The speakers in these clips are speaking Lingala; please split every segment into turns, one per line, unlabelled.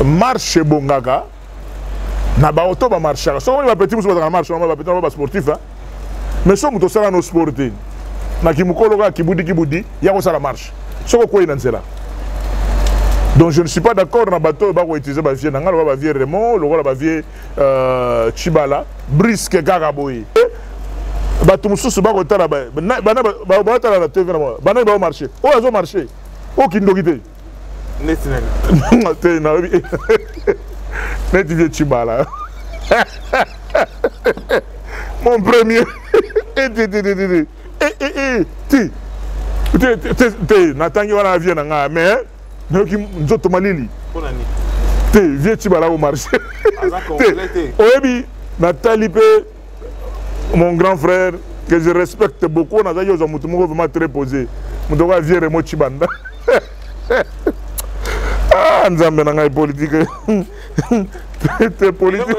marche bongaka na ba auto ba marche so on va petit muso ba marche on va petit ba sportif hein mais so muto sala no sportif na kimukolo ka kibudi ya ko sala marche so ko ina nzela. Donc je ne suis pas d'accord na bateau ba ko utiliser ba vie na ngalo ba vie Raymond le ba vie Chibala brisque gagaboy bato mususu ba ko tala ba tala na TV na ba ba marché o azo marché o kindokite Net vieux Chibala. Mon premier. Natangi wana vient na mais nzoto malili. Vieux Chibala au marché. Oyebi Nathalie mon grand frère que je respecte beaucoup na zayo za mutu moko vraiment très posé. Mutu wa vieux Remo Chibanda. Ah, nzambe na ngai politique. T'es politique.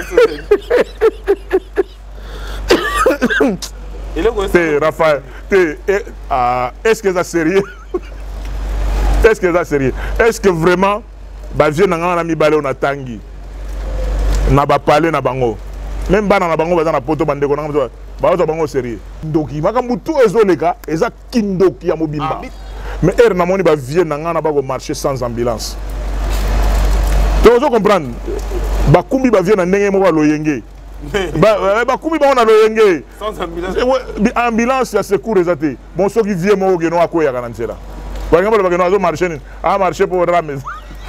T'es Raphaël. Est-ce que ça sérieux? Est-ce que ça sérieux? Est-ce que vraiment ba vieux na ngana mi balé na tangi? Na ba parler na bango. Même bana na bango baza na poto bandeko na ngana ba ozo bango sérieux. Ndoki makambu tout ezoleka eza kindoki ya mobimba. Mais er na moni ba vieux na ngana ba ko marcher sans ambulance. Tu veux comprendre? Ba kumbi ba vieux na ndenge mo ba loyenge. Ba kumbi ba na loyenge. Sans ambulance. Ambulance ya secours ezate. Bon so ki vieux mo geno akoya kana nzela. Ba ngamba ba geno azo marcher ni. A marcher pour ramer.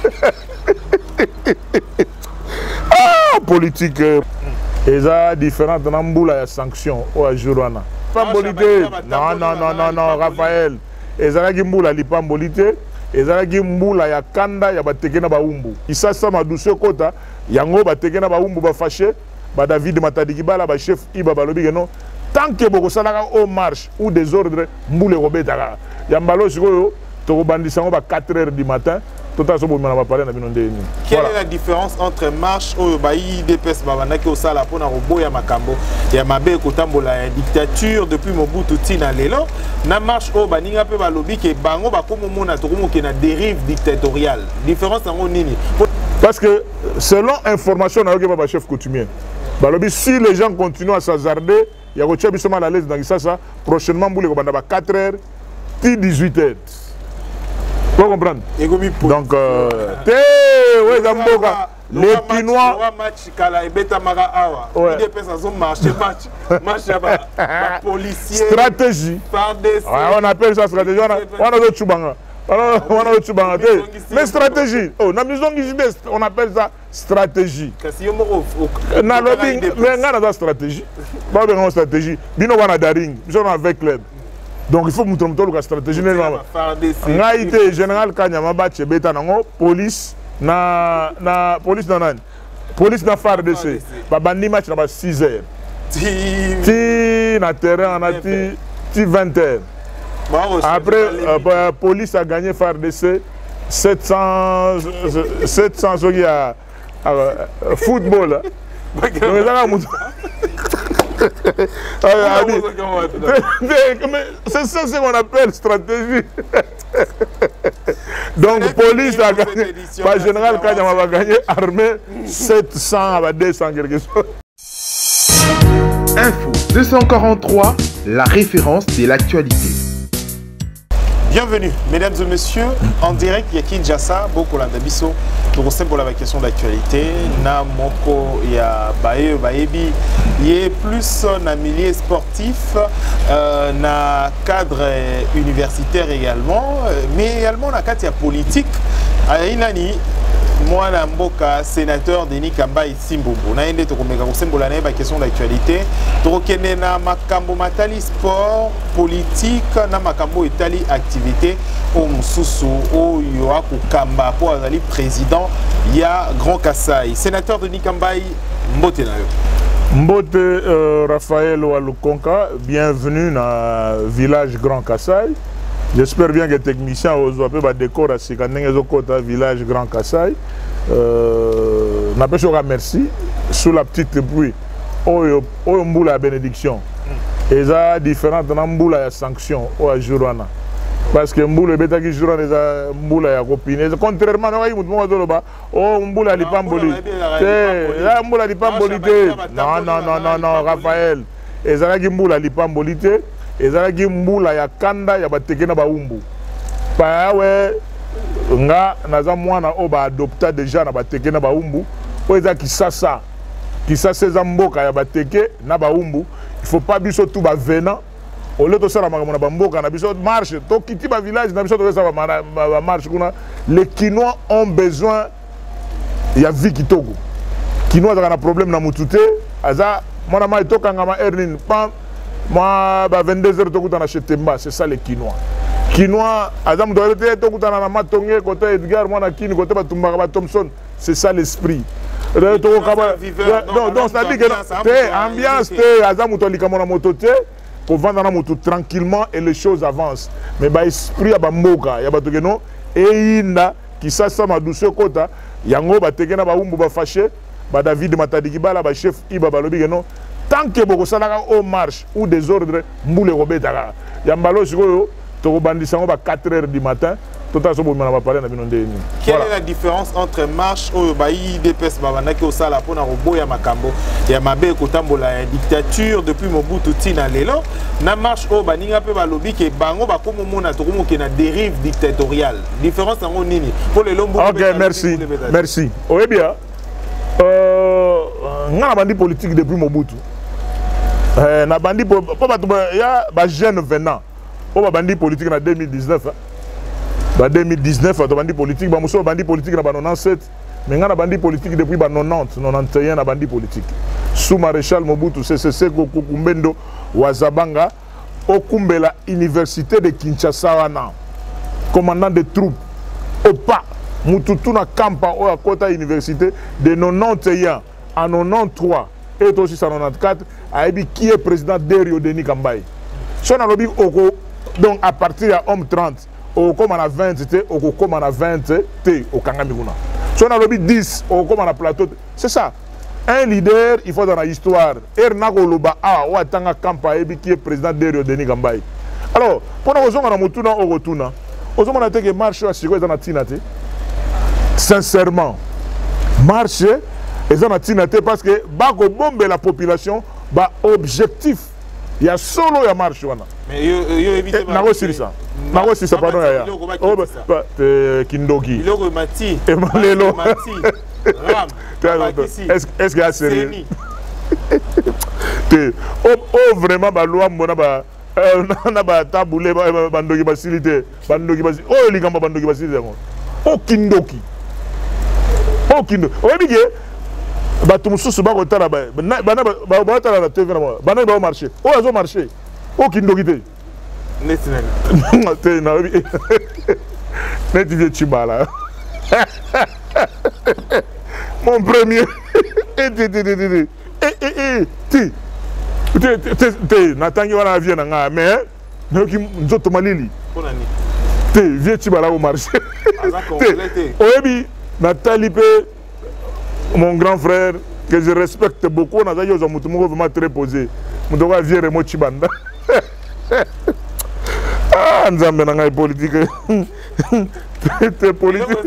Ah politique eza différente na mbula ya sanction o ajurana. Pambolité. Non, Raphaël. Ezalaki mbula lipambolité, ezalaki mbula ya kanda ya bateke na baumbu. Isasa maduso kota yango bateke na baumbu ba fâché, ba David Matadikibala ba chef Iba balobi que non tant que boko salaka au marche ou désordre mbule robetaka. Yambalo sikoyo to bandisa ngo ba 4h du matin. Quelle
est la différence entre marche ou IDPS babanaki au sala pour na robo ya makambo ya mabe kotambola ya dictature depuis Mobutu tina lelo na marche au baninga pe balobi ke bango bakomo mona to komo ke na dérive dictatoriale différence en nini
parce que selon information na yoke ba chef coutumier balobi si les gens continuent à s'hasarder ya ko tcha bisoma la l'aise dans ça prochainement boule ko banda ba 4h ti 18h. Vous comprenez? Donc, les Pinois. Stratégie. On appelle ça stratégie. Mais stratégie. On appelle ça stratégie. Mais stratégie. Pas stratégie. Bino wana daring. Nous avec club. Donc il faut montrer la stratégie. Ngaïté général Kanyama Bache beta nango police na police na police na FARDC. Ba bandi match na ba 6h. Ti na terrain na ti 20h. Après police a gagné FARDC 700 soki à football. Donc c'est ça ce qu'on appelle stratégie. Donc police a gagné, pas général Kanyama va gagner, armée 700 à 200 quelque chose.
Info 243, la référence de l'actualité.
Bienvenue, mesdames et messieurs, en direct, il y a Kinshasa, beaucoup d'Abisso, pour la question d'actualité. Na moko ya baebi, il y a plus un milieu sportif, na cadre universitaire également, mais également na cadre politique. Inani, moi, Mboka, sénateur Denis Kambai Simbumbu. Na ende tokomeka kosembola na ba question d'actualité. Tokene na makambo matali sport, politique, na makambo etali activité au Msusu au Yoaku Kamba pour azali président ya Grand Kassai. Sénateur Denis Kambai Mbote na yo.
Mbote Raphaël Walukonka, bienvenue dans village Grand Kassai. J'espère bien que les techniciens ont un décor à ce village Grand Kassai. Merci sous la petite pluie. La bénédiction. Et ça différent de la sanction au Ajurana. parce que mbula ebetaki jour eza mbula ya kopine contrairement na mutu moko azoloba o mbula lipamboli te ya mbula lipamboli te non Raphaël ezalaki mbula lipamboli te ezalaki mbula ya kanda ya bateke na baumbu payawe nga naza mwana o baadopta déjà na bateke na baumbu o eza Kisasa eza mboka ya bateke na baumbu il faut pas biso tout bavenant au lieu de ça la makambo na bamboka na biso marche to kiti ba village na biso to ça ba marche kuna les Kinois ont besoin ya vie kitoko Kinois a un problème na mutute aza mona mai to kanga ernin pam moi ba 22h to kutana chez Temba c'est ça les Kinois aza mto to kutana na Matonge côté Edgar mona Kini côté Batumba ba Thompson c'est ça l'esprit donc ça dit que ambiance te aza mto likamona motote pour vendre na moto tranquillement et les choses avancent mais ba esprit ya bamboka ya bato keno eyinda Kisasa madouce kota yango bateke na baumbu ba fâché ba David Matadiki bala ba chef iba balobi keno tant que boko salaka au marche ou désordre mbule robetaka ya mbalo sikoyo to bandisa ngo ba 4h du matin tout à ce moment on va parler na binonde ni.
Quelle est la différence entre marche au baï DPS babandaki au sala pona robo ya makambo ya mabe kotambola ya dictature depuis Mobutu tina lelo na marche au baninga pe balobi ke bango bakomo mona to komo ke na dérive dictatoriale différence ngo nini pour les lombo.
OK, merci oye bien nga bandi politique depuis Mobutu na bandi po bato ya ba jeune venant po bandi politique na 2019 2019 to bandi politique ba muso bandi politique na 97 mais nga na bandi politique depuis 90 91 na bandi politique sous maréchal Mobutu CCC Kukumbendo Wazabanga okumbela université de Kinshasa wana commandant de troupes opa mututu na kampa o akota université de 91 en 93 et aussi en 94 aibi qui est président Derio Denis Kambaye so na lobi oko donc à partir de homme 30 au comme on a 20 t au comme on a 20 t au kangami kuna so on a lobby 10 au comme on a plateau c'est ça un leader il faut dans la histoire ernako loba a wa tanga kampa ebi qui est président Derio Denis Kambaye alors pour nous on a mutuna au rotuna ozo mona te que marche à siko dans tina te sincèrement marche et dans tina te parce que ba ko bomber la population ba objectif il y a solo ya marche wana
mais yo éviter
na aussi ça na aussi ça pardon ya Kindoki
iloko mati
lelo
ram
est-ce que a sérieux te vraiment ba loi mbona ba na ba tabule ba ndoki basilité bandoki basi o likamba bandoki basilité ngo o Kindoki o bige bato mususu ba kotala ba tala na TV na ba ba marché o azo marché o Kindoki te
netinel
te na bi neti vie chibala mon premier te natangi wana vie na nga mais noki nzoto malili
pona ni
te vie chibala au marché te oyebi natali pe mon grand frère que je respecte beaucoup na zayo za mutu moko vraiment très posé mutu wa vie remo chibanda ah nzambe na ngai politique te politique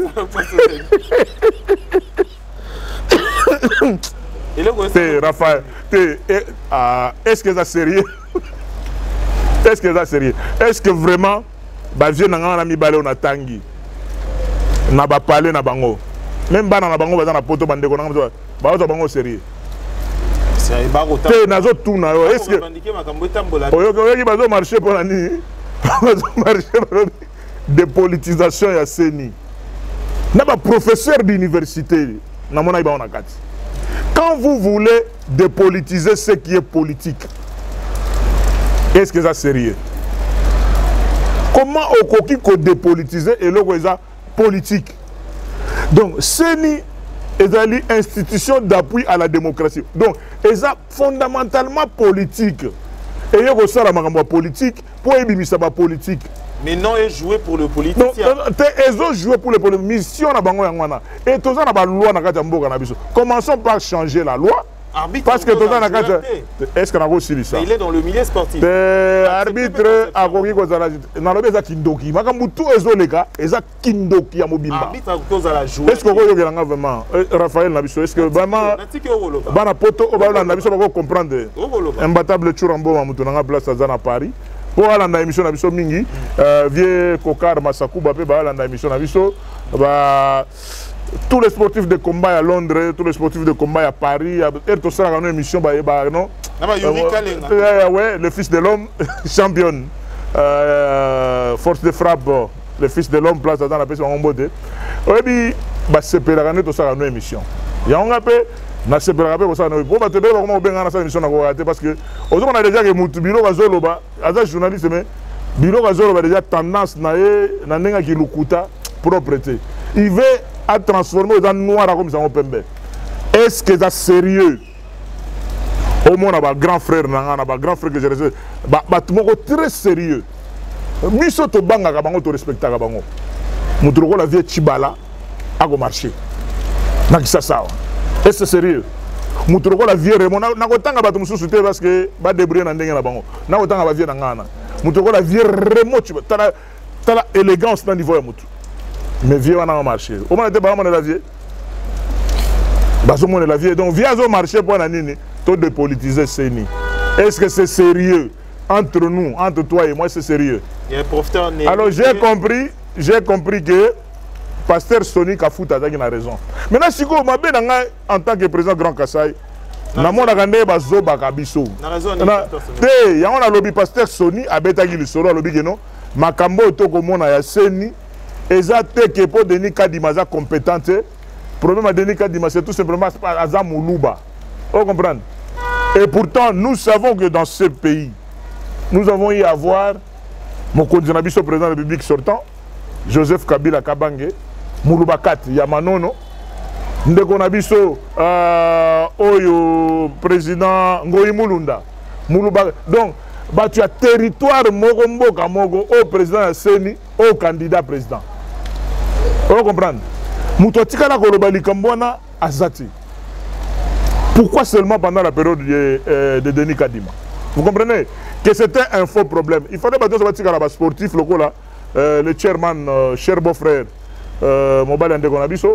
te Raphaël te est-ce que ça sérieux est-ce que vraiment ba vie na nga na mibale on atangi na ba parler na bango même bana na bango baza na poto bandeko na nga ba ozo bango sérieux te nazo tuna yo est-ce que oyoki bazo marcher pour la nuit bazo marcher dépolitisation ya seni na ba professeur d'université na mona iba on akati quand vous voulez dépolitiser ce qui est politique est-ce que ça sérieux comment okoki ko dépolitiser et le ça politique donc seni ezali institution d'appui à la démocratie donc eza fondamentalement politique et yoko sala makambo politique pour ebimisa ba politique
mais non est joué pour le politicien
non ezo jouer pour le politique mission na bango yangwana et toza na ba loi na kati mboka na biso commençons par changer la loi parce que toza na kati est-ce que nako silisa
il est dans le milieu sportif
arbitre akoki kozala nalobi eza kindoki makambo tu ezoleka eza kindoki ya mobimba
arbitre kozala joueur
est-ce que okoyokelanga vraiment Raphaël na biso est-ce que vraiment bana poto oyo balanda biso bako comprendre imbattable Tchourambo moto nanga place aza na Paris po alanda émission na biso mingi vie Kokar Masakuba pe balanda émission na biso ba tous les sportifs de combat à Londres, tous les sportifs de combat à Paris, tout ça une émission non ouais, le fils de l'homme champion force de frappe le fils de l'homme place dans la personne en mode et puis bah c'est pédagogique tout ça une émission il y a un peu na c'est pédagogique ça no ba te be comment ben na émission na ko rater parce que aujourd'hui on a déjà que mutu biro bazoloba as journaliste mais biro bazoloba déjà tendance na na nenga ki lukuta propreté il veut à transformer dans noir comme ça on peut. Est-ce que c'est sérieux? Au moins, on a un grand frère, on a un grand frère que je respecte. Tout le monde est très sérieux. Miso to banga kabango to respecta kabango. Mutroko la vie Chibala a go marché. Nakisa ça. Est-ce que c'est sérieux? Mutroko la vie Raymond na ko tanga batu mususu te parce que ba débrouiller na ndenge na bango. Na ko tanga ba vie na ngana. Mutroko la vie Raymond Chibala. Tala élégance na niveau ya mutu. Mais vieux on a marché. Au moins était pas mon la vie. Baso mon la vie. Donc vieux au marché pour la nini. Tout de politiser CENI. Est-ce que c'est sérieux entre nous, entre toi et moi, c'est sérieux?
Il y a un professeur.
Alors j'ai compris que Pasteur Sonic a foutu avec une raison. Maintenant si vous m'avez en tant que président Grand Kassai, na mona gande bazo bakabiso. Na raison. Il y a un lobby Pasteur Sonic a betagi le solo lobby que non. Makambo to komona ya CENI. Exact que pour Denis Kadima est compétente. Le problème à Denis Kadima, c'est tout simplement Azam Moulouba. Vous comprenez? Et pourtant, nous savons que dans ce pays, nous avons eu à voir mon président de la République sortant, Joseph Kabila Kabange, Moulouba Kat, Yamanono, Ndekonabiso, Oyo, président Ngoyi Moulunda, Moulouba. Donc, tu as territoire Mogombo Kamogo, au président de CENI, au candidat président. Vous comprenez? Moutotika Kolobali Kambona Azati. Pourquoi seulement pendant la période de Denis Kadima? Vous comprenez que c'était un faux problème. Il fallait que les sportifs locaux, le chairman, cher beau-frère, Mobile Ndekonabiso,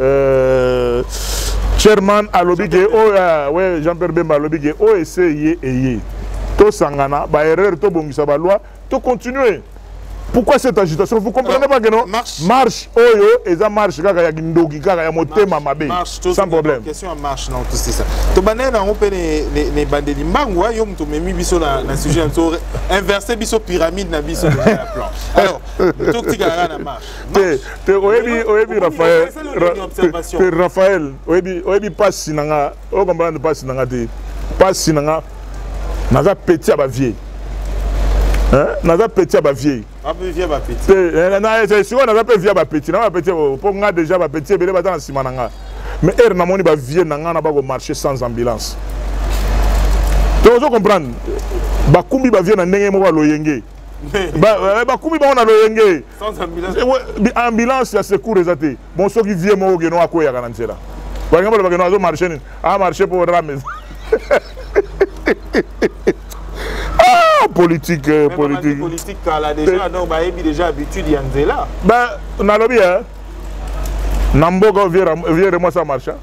chairman à l'obligé, Jean-Pierre Bemba à l'obligé, OSC, to sangana, ba erreur, to bongisa ba loi, to continuer. Pourquoi cette agitation? Vous comprenez pas que non? Marche, oyo, et ça marche, kaka ya gindogi, kaka ya motema mabe, sans problème.
Question à marche, non, tout ça. To banana, on peut les bandeli mangwa, yom to memi biso na sujet, inverser biso pyramide na biso de la plan. Alors, tout petit gara na marche.
Oebi Raphaël, oebi passe sinanga, o comprendre passe sinanga te, passe sinanga, naza petit à ba vieille. Naza petit à ba vieille.
Un peu vieux, petit.
C'est sûr, on a pas vieux, petit. On a petit. Pour moi déjà, petit, mais les dans Simananga. Mais er na moni ba vieux nanga na ba marcher sans ambulance. Donc vous comprenez. Ba kumbi ba vieux na ndenge mo ba loyenge. Ba kumbi ba na loyenge.
Sans ambulance.
Ambulance ya secours ezate. Bon ceux qui vieux mo geno akoya kana nzela. Par exemple ba geno azo marcher ni. A marcher pour ramer. Politique, politique.
Politique, elle a déjà, donc, bah, déjà habitude, il y a un là.
Ben, on a lobby, hein. Nambogo vient moi ça marche.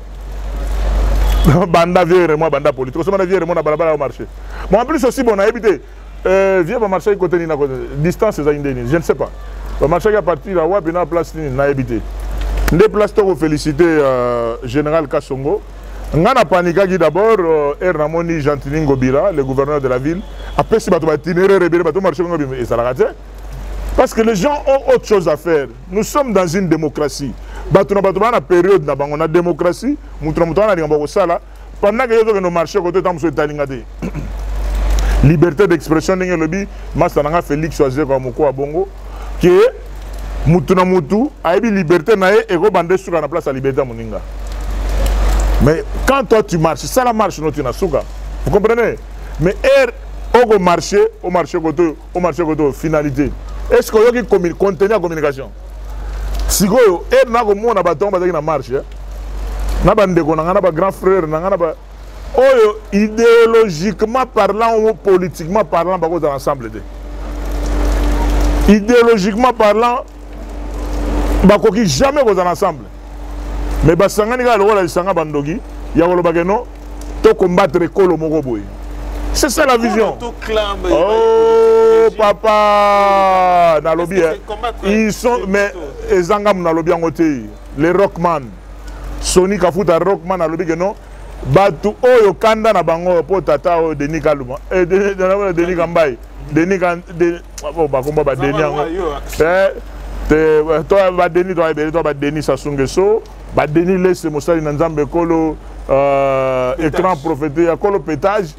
Banda vient moi, banda politique. On a vient moi na balabala au marché. Bon, en plus aussi, bon, on a habité. Vient marcher côté ni na côté. Distance, c'est indéniable. Je ne sais pas. Le marché à partir là, ouais, puis na place ni na habité. Des places pour féliciter Général Kassongo. On a paniqué d'abord, Ernamoni Gentini Ngobira, le gouverneur de la ville. Après, si tu marché, et ça l'a raté. Parce que les gens ont autre chose à faire. Nous sommes dans une démocratie. Dans la période où on a démocratie, nous sommes dans la pendant que nous marchons côté de liberté d'expression, nous avons Félix Oazé comme Bongo, qui est Mutuna Mutu, a eu liberté et rebandé sur la place à liberté Moninga. Mais quand toi tu marches, ça la marche non tu n'as souga. Vous comprenez? Mais au marché côté finalité. Est-ce que vous avez contenu la communication? Si vous avez un bâton qui marche, na bande ko na ba grand frère na ba oyo idéologiquement parlant ou politiquement parlant bako dans l'ensemble de idéologiquement parlant bako qui jamais dans l'ensemble mais basangani ka lokola lisanga bandogi ya koloba ke non to combattre ekolo moko boye. C'est ça la vision. Oh papa nalobi ils sont mais ezangam nalobi ngote les rockman Sony Kafuta rockman nalobi ke non batu oyo kanda na bango po tata o Denis Kaluma et Denis Kambai Denis oh ba komba ba Denis ngo te to ba Denis to ba Denis Sasungeso ba Denis laisse mosali na nzambe kolo écran prophétique ya kolo pétage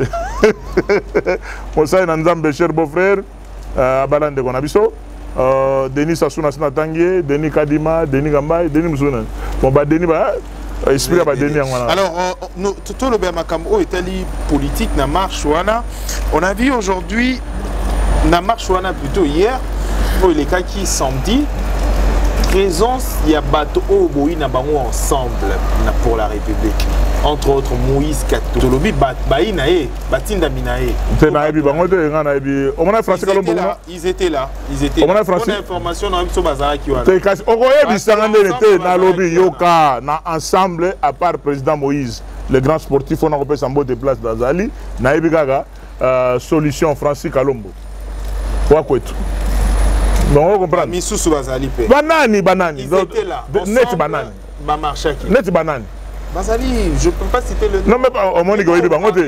mosali na nzambe cher beau-frère abalande kona biso Denis Sassou Sina Tanguy Denis Kadima Denis Kambai Denis Musuna bon ba Denis ba esprit ba Denis ngwana. Alors
tout le Makambo Italie politique na marche wana on a vu aujourd'hui na marche wana plutôt hier pour les cas qui samedi présence il y a bateau au boui na bango ensemble pour la République entre autres Moïse Katolobi bainae batinda minae
c'est na ebi bango te ngana ebi o mona français kalombo
ils étaient là
on a français
information na biso bazara ki wana
te kasi okoyebi sangande te na lobi yoka na ensemble à part président Moïse le grand sportif on a repé sambo de place dans Zali na ebi kaka solution Francis Kalombo kwa kwetu. Donc on comprend.
Misusu bazali pe.
Banani.
Ils étaient là.
Net banani.
Ba marché qui.
Net banani.
Bazali, je peux pas citer le nom.
Non mais au monde il y a bangote.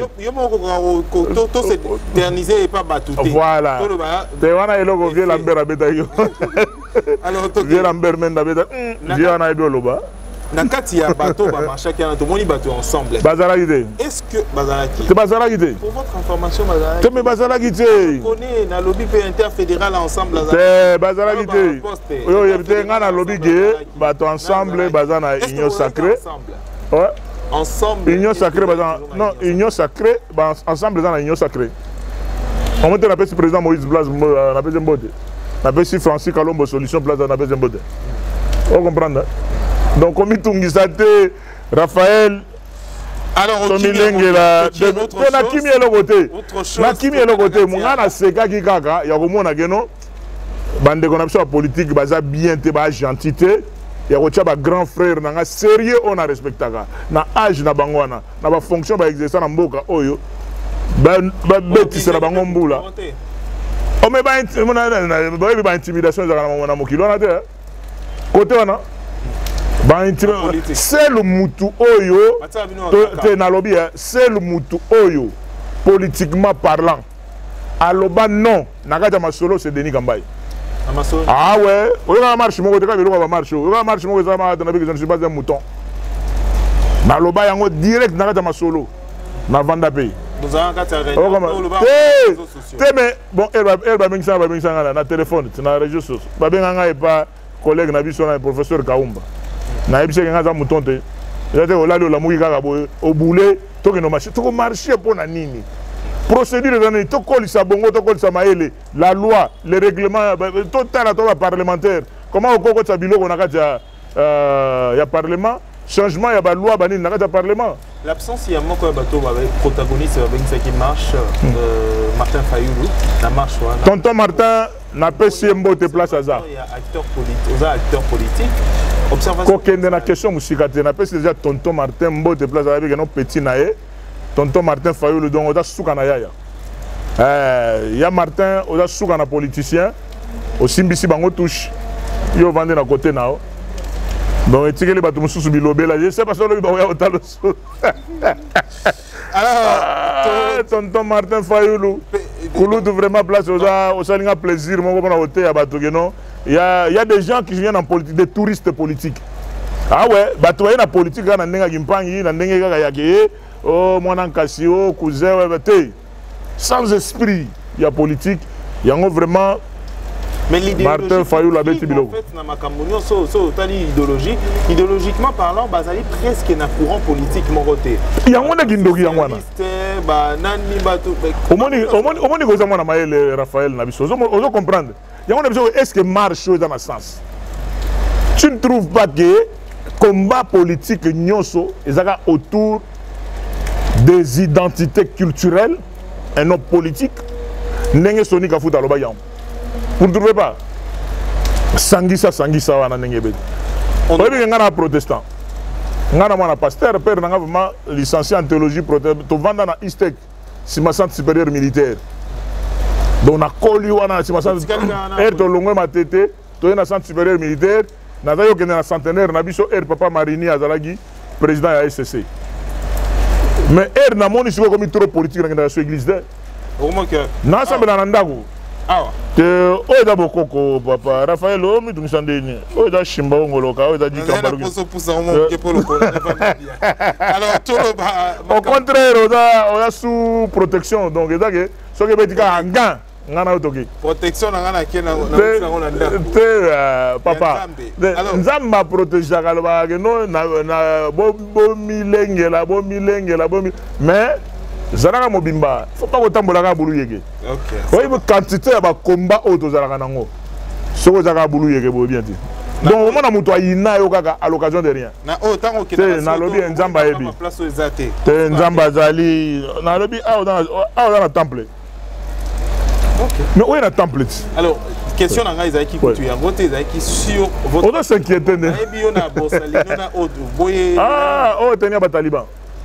To s'éterniser et pas batouter.
Voilà. Te wana eloko vie Lambert abeta yo.
Alors to
vie Lambert menda beta. Vie wana edo loba.
Na kati ya bateau ba marché qui to moni bateau ensemble.
Bazalaki.
Est-ce que bazalaki?
C'est bazalaki.
Pour votre information bazalaki.
C'est mais bazalaki.
On connaît na lobby interfédéral ensemble bazalaki.
C'est bazalaki. Yo yebte ngana lobby ke bateau ensemble bazana union sacrée. Ouais.
Ensemble.
Union sacrée bazana. Non, union sacrée ensemble dans la union sacrée. On monte la petit président Moïse Blas na petit mbote. Na petit Francis Kalombo solution place na petit mbote. On comprend. Donc, comme il s'appelle Raphaël,
alors
on a Kimi est le côté. Na Kimi est le côté. Mon gars, c'est qui kaka. Il y a au moins un geno. Bande de connexion politique, basa bien, te bas gentillité. Il y a aussi un grand frère, nanga sérieux, on a respecté ça. Na âge na bangwana, na ba fonction ba exercer na mboka oyo. Ba beti sera bangombula. O me ba intimidation za na mokilo na te. Côté wana. C'est le moutou oyo c'est le moutou oyo politiquement parlant aloba non nakata masolo c'est Denis Kambai ah ouais oyo na marche moko te ka biloko ba marche oyo na marche moko za ma na bi que je ne suis pas un mouton naloba yango direct nakata masolo na vanda pays mais bon elle va benga na téléphone na réseaux sociaux ba benga nga et pas collègue na biso na professeur Kaumba na ebise ke ngaza mutonte yate olali olamuki kaka boye obule toke no marché toko marché pona nini procédure dans to kolisa bongo to kolisa maele la loi le règlement total to parlementaire comment okoko tsa biloko na kati ya parlement changement ya ba loi bani na kati ya parlement
l'absence ya moko ya bato ba protagoniste ba bengisa qui marche Martin Fayulu na marche wana
tonton Martin na pesi mbote place hasard
il y a acteur politique observation
kokende na question musika te na pesi déjà tonton Martin mbote place avec un petit naé tonton Martin Fayulu donc oza suka na yaya ya Martin oza suka na politicien osimbisi bango touche yo vande na côté nao donc etikeli bato mosusu bilobela je sais pas si olobi baoya otalo so alors tonton Martin Fayulu kulutu vraiment place osalinga plaisir moko mpona koteya bato ke non il y a des gens qui viennent en politique des touristes politiques ah ouais bato baye na politique kaka na ndenge ya kimpangi na ndenge kaka ya ke o mwana nkasi o cousin te sans esprit ya politique yango vraiment
mais l'idéologie
Martin Fayulu abeti biloko
en fait na makambo nyonso so tali idéologiquement parlant bazali presque na courant politique moko te
yango na kindoki yango wana
ba nani bato
omoni koza mwana mayele Raphaël na biso ozo comprendre yango na biso est-ce que marche dans le sens tu ne trouves pas que combat politique nyonso ezaka autour des identités culturelles, un homme politique, n'est soni ka futa loba yam. Vous ne trouvez pas? Sangisa wana nenge bedi. On est un protestant. On a un pasteur, père, on a vraiment licencié en théologie protestante. Tu vends dans l'ISTEC, c'est ma centre supérieur militaire. Donc on a collé wana c'est ma centre supérieur. Tu longue ma tété, tu es dans centre supérieur militaire. On a d'ailleurs que dans la centenaire, on a biso papa Marini Azalagi, président de la SCC. Mais n'a pas ici comme trop politique dans l'église.
Comment que?
Non, ça me l'a nandago.
Ah
ouais. Oh d'abord Coco papa Raphaël oh mais tu me sens déni. Oh da Shimba ngoloka oh da dit
alors tout
au contraire on a sous protection donc c'est que ce que veut dire en gant ngana otoki.
Protection ngana kena
na papa. Nzamba protéger kaloba que non na bo milengela mais Zalaka mobimba, faut pas autant bolaka boulou yege.
OK.
Oui, mais quantité ya ba combat auto zalaka nango. Soko zalaka boulou yege bo bien dit. Donc au moment na muto ayina yo kaka à l'occasion de rien.
Na autant au Kenya.
Na lobi nzamba yebi.
Place aux athées.
Te nzamba zali na lobi dans le temple.
OK.
Mais où est le temple?
Alors, question na ngai zaki kutu ya vote zaki sur votre.
On doit s'inquiéter.
Yebi yo na bosali na auto boye.
Ah, oh tenir ba taliban.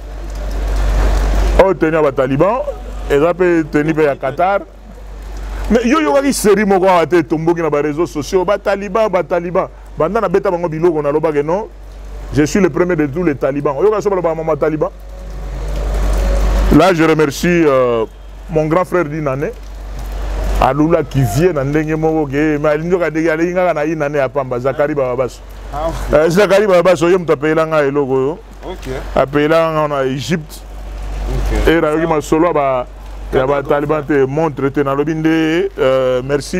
Oh, tenir les talibans, et ça peut tenir les Qatar. Mais il y a une série qui a été tombée dans les réseaux sociaux. Taliban. Pendant la bêta, non, je suis le premier de tous les talibans. Taliban. Là, je remercie mon grand frère Dinane, Aloula qui vient dans le Mogo, mais il y a une année à Pamba, Zakari Babas. Zakari Babas, il y a un pays là, il pays là en Égypte. Et là, il solo il y a des talibans qui montrent que dans le binde merci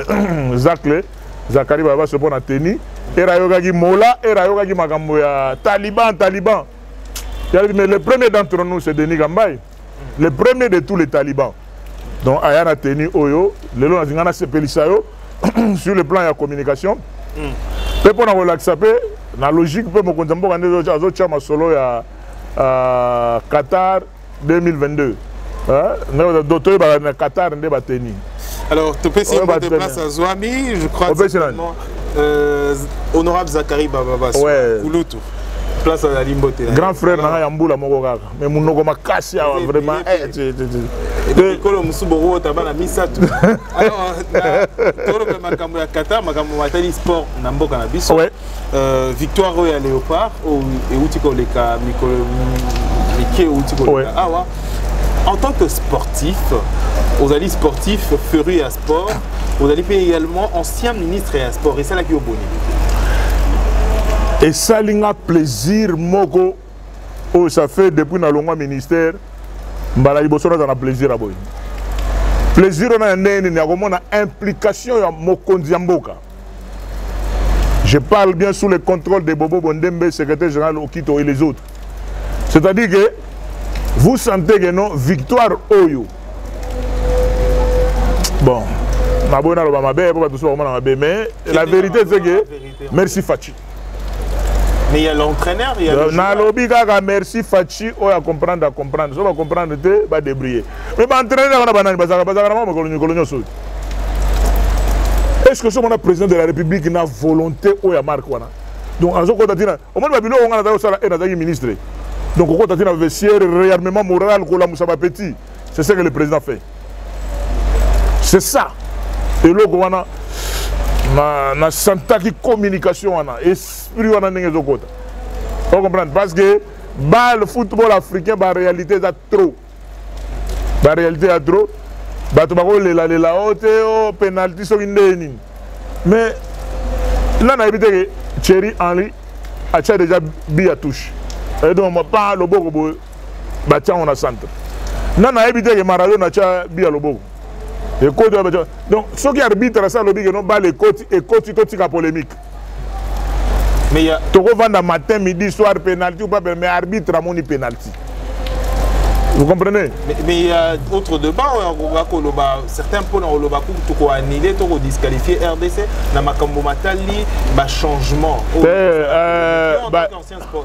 Zakari Baba se pose à tenir. Et là, il y a Mola et là, il y a Taliban. Mais le premier d'entre nous, c'est Denis Gambay. Le premier de tous les talibans. Donc, il y a tenu Oyo, le long de la sur le plan de la communication. Et pour relaxer, la logique, pour me contamper, solo Qatar 2022. D'autres Qatar ne va tenir.
Alors, tu peux essayer de place à Zouami, je crois que honorable Zakari Bababa.
Ouais.
Place à la Limbote.
Grand frère Nanga Yamboula Mogoga. Mais mon nom Makassi vraiment.
Et Kolo Musuboro Tabana Misatu. Alors, le Makambo ya Qatar, Makambo Matali Sport Namboka na biso. Victoire à Léopard et Outiko Leka Mikolo Mike Outiko Leka. Ah ouais. En tant que sportif, aux alliés sportifs ferus à sport, aux alliés également ancien ministre et à sport. Et ça là qui est au bonnet.
Et ça, il a plaisir, Moko. Oh, ça fait depuis le long ministère, on a plaisir à boy. Plaisir, on a une implication à Mokondiamboka. Je parle bien sous le contrôle de Bobo Bondembe, secrétaire général Okito et les autres. C'est-à-dire que vous sentez que non, victoire Oyo. Bon, mais la vérité c'est que merci Fachi.
Mais il y a l'entraîneur, il y a le
joueur. Merci Fachi, on va comprendre. Si on va comprendre, on va débrouiller. Mais l'entraîneur, est-ce que ce président de la République a volonté ou a marqué? Donc, en ce cas, au moins, on a ministre. Donc, on a un vestiaire réarmement moral, petit. C'est ce que le président fait. C'est ça. Et là, on a na santaki communication wana esprit wana ndenge zokota. Vous comprenez? Parce que le football africain ba réalité est trop. Ba réalité est trop. Ba to bako lela ote o penalty so ndeni. Mais là na évité que Thierry Henry a déjà bien touche. Et donc on pas le boko ba tia on a centre. Là na évité que Maradona a bien le boko. Donc, ceux qui arbitrent ça, ils n'ont pas les côtes et côtes polémique.
Mais il y a.
Tu revends matin, midi, soir, pénalty ou pas, mais arbitre à mon pénalty. Vous comprenez?
Mais il y a autre débat. Certains points dans le Bakou, tu as annulé, tu as disqualifié RDC, dans Makambo Matali, changement.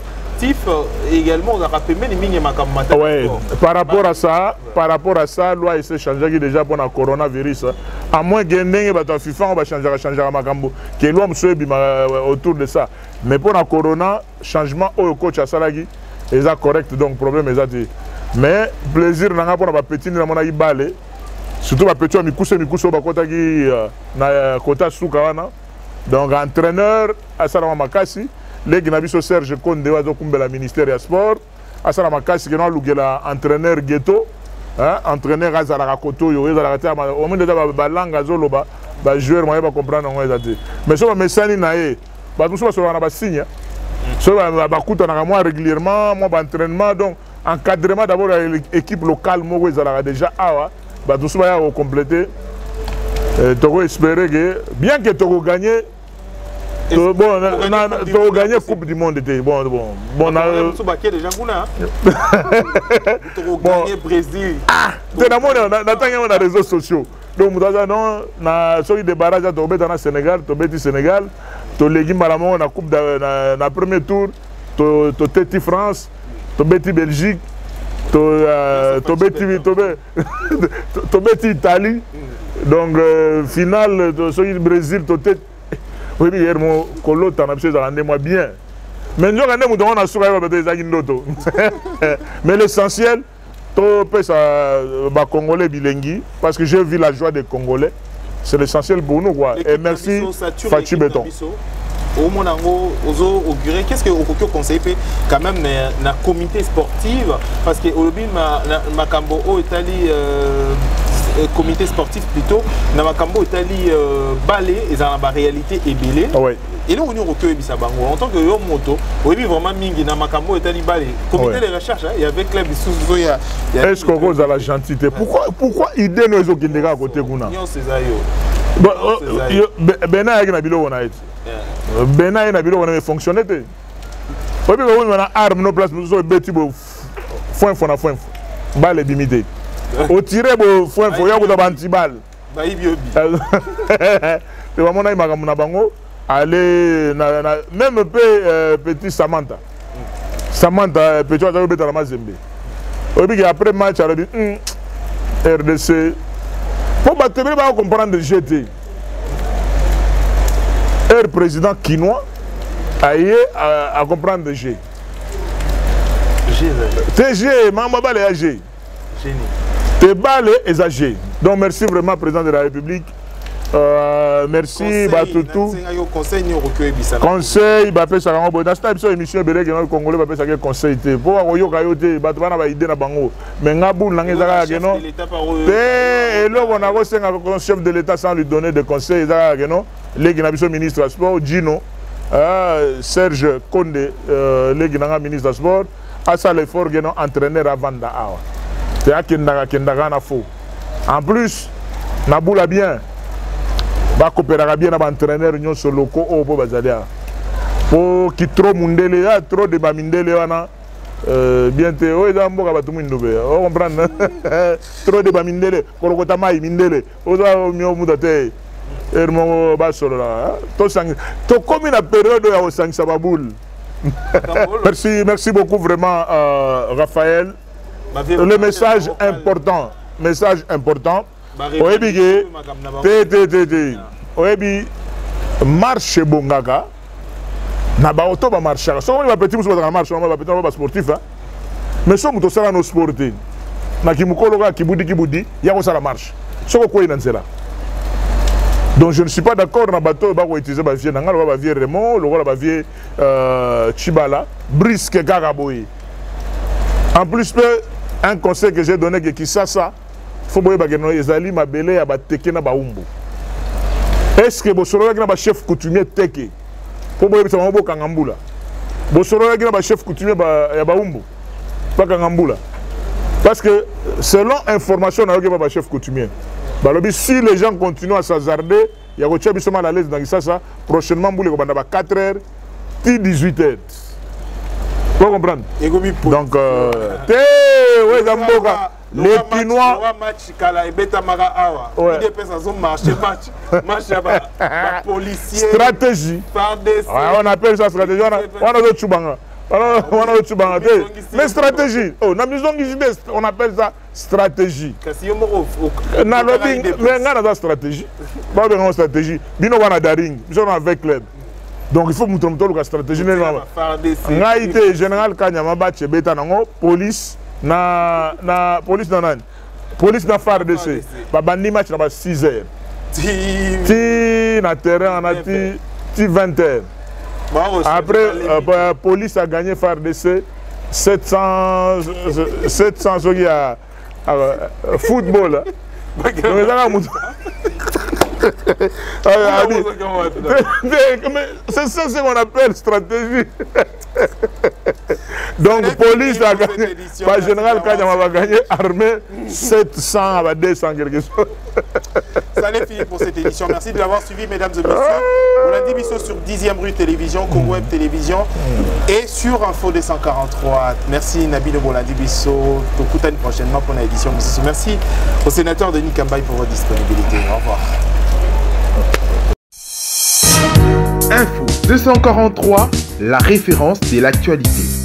sportif également on a rappelé même les makamata.
Ouais, par rapport à ça, loi s'est changé déjà pour le coronavirus. À moins que les FIFA on va changer makambo. Que loi monsieur autour de ça. Mais pour le corona, changement au coach à Salagi, est correct donc problème est dit. Mais plaisir n'a pour la petite na mona ibale. Surtout la petite mikuso bakota ki na kota sukawana. Donc entraîneur à Salama Makasi. Les Gnabiso Serge Konde wa kumbela ministère ya sport asala makasi que no la entraîneur ghetto hein entraîneur azala rakoto yo ezala ta au moins déjà ba langa zoloba ba joueur moyen ba comprendre ngo ezati mais so ba mesani na e ba tout so na ba signe so ba kuta na moi régulièrement moi ba entraînement donc encadrement d'abord l'équipe locale mo ezala déjà awa ba tout so ba ya compléter to espérer que bien que to gagner bon, on a gagné la Coupe du Monde. Bon, on a gagné Brésil. On a les réseaux sociaux. Donc, on a des barrages au Sénégal, au Sénégal, au Légime Malamon, la Coupe dans le premier tour, au Téti France, au Béti Belgique, au Béti Italie. Donc, finale, au Brésil, au Téti. Oui, hier, mon colo, tu as moi bien. Mais nous, on a souvent mais l'essentiel, c'est Congolais bilingue, parce que j'ai vu la joie des Congolais. C'est l'essentiel pour nous. Quoi. Et merci, Fachi Béton.
Au moins, qu'est-ce que vous conseillez quand même dans la comité sportive? Parce que au Makambo, Italie. Comité sportif plutôt, dans Makambo Italie balé et dans la réalité est belé. Et là on est recueilli Bisabango en tant que moto, oui vraiment mingi dans Makambo Italie balé. Comité de recherche, il y avait club sous
est-ce qu'on cause à la gentillité? Pourquoi idée nous ont qui à côté kuna?
Non c'est ça yo.
Bena na bilo on a été. Bena na bilo on a fonctionné. Oui mais on a arme nos places nous so beti bo foin balle bimité. Au tiré bon faut y avoir antibal c'est vraiment na makamuna bango aller même petit Samantha petit à beta la Mazembe après match a dit RDC pour battre ba comprendre GT président quinois à comprendre G TG mamba balé à G Te balles et âgé. Donc merci vraiment président de la République. Merci Batoutou. Conseil, Bapé Sarango. Dans cette émission, le Congolais Bapé Sarango conseil. Pour avoir Kayote, Batouana va aider na bango. Mais Ngabou Langezara Geno. Et là on a reçu un chef de l'État sans lui donner des conseils. Les Guinabiso ministre du sport, Gino, Serge Konde, les Guinanga ministre du sport, Asa l'effort Geno entraîneur à Vanda Awa. En plus, Naboula bien, va coopérer bien avec l'entraîneur sur le locaux au Bobazalia. Pour qui trop mundele, trop de bamindele, bientôt, on comprend. Trop de bamindele, Korokotama mindele, Oza Mudate, Ermo Basolola. To comme une période au Sang Sababoul. Merci beaucoup vraiment, Raphaël. Le message important, Oebi marche bongaka, na ba auto ba marche. So on va petit muso ba marche, on va petit ba sportif hein. Mais so muto sala no sportif. Na kimukolo ka kibudi, ya ko sala marche. So ko ina nzela. Donc je ne suis pas d'accord na bateau ba ko utiliser ba vie na ngalo ba vie Raymond, le ba vie Chibala, brisque Garaboy. En plus un conseil que j'ai donné que Kisasa, il faut que les mabele à bateke na baumbo. Est-ce que Bosoro na chef coutumier teke? Faut que ça mabo kangambula. Bosoro na chef coutumier ya baumbo. Pas kangambula. Parce que selon information na ba chef coutumier. Balobi si les gens continuent à s'hasarder, il y a que tu mal à l'aise dans Kisasa, prochainement boule ko banda ba 4h, 18h. Vous comprenez? Donc, les Pinois. Stratégie. On appelle ça stratégie. On a d'autres chubanga. Mais stratégie. Oh, on appelle ça stratégie. Mais on a stratégie. Pas de stratégie. Bino wana daring. Nous sommes avec l'aide. Donc il faut montrer la stratégie. Général Kanyama Bache Beta Nango, police na police na police na FARDC. Babandi match na 6 heures. Ti na terrain on a ti 20 heures. Après police a gagné FARDC 700 football. C'est ça ce qu'on appelle stratégie. Donc police a gagné, par général Kanyama va gagner, armée 700 à 200 quelque chose.
Ça n'est fini pour cette édition. Merci de l'avoir suivi, mesdames et messieurs. On a dit sur 10e rue Télévision, Congo Web Télévision et sur Info 243. Merci Nabil Bolandi Bisso. Tokutane prochainement pour l'édition. Merci au sénateur Denis Kambaye pour votre disponibilité. Au revoir.
Info 243, la référence de l'actualité.